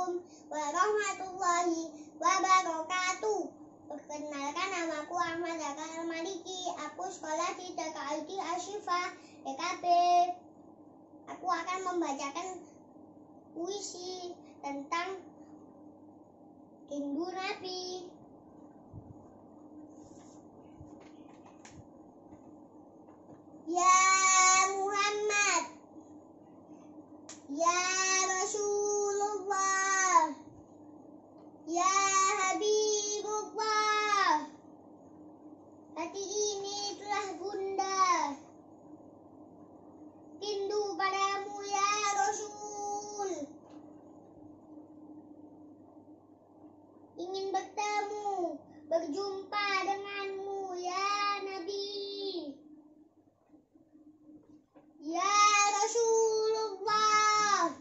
Assalamualaikum warahmatullahi wabarakatuh. Perkenalkan, namaku Ahmad Zakar Maliki. Aku sekolah di TK Ashifa TKB. Aku akan membacakan puisi tentang rindu Nabi. Ya Muhammad, ya Rasulullah, ya Habibullah, hati ini telah gundah rindu padamu ya Rasul. Ingin bertemu, berjumpa denganmu ya Nabi. Ya Rasulullah,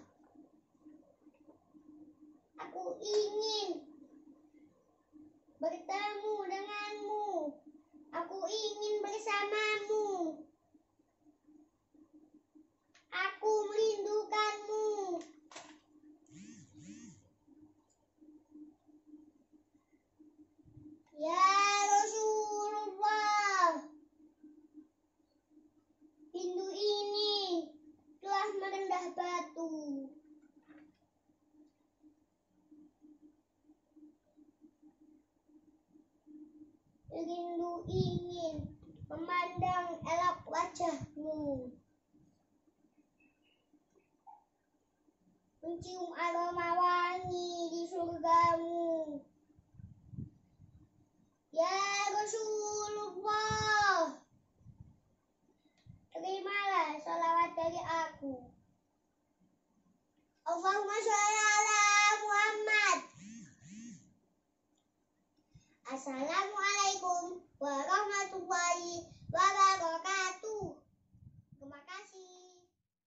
aku ingin bertemu denganmu. Aku ingin bersamamu. Aku merindukanmu. Ya Rasulullah, rindu ini telah merendah batu. Rindu ingin memandang elok wajahmu, mencium aroma wangi di surgamu. Ya Rasulullah, terimalah salawat dari aku. Allahumma sholli ala Muhammad. Assalamualaikum warahmatullahi wabarakatuh.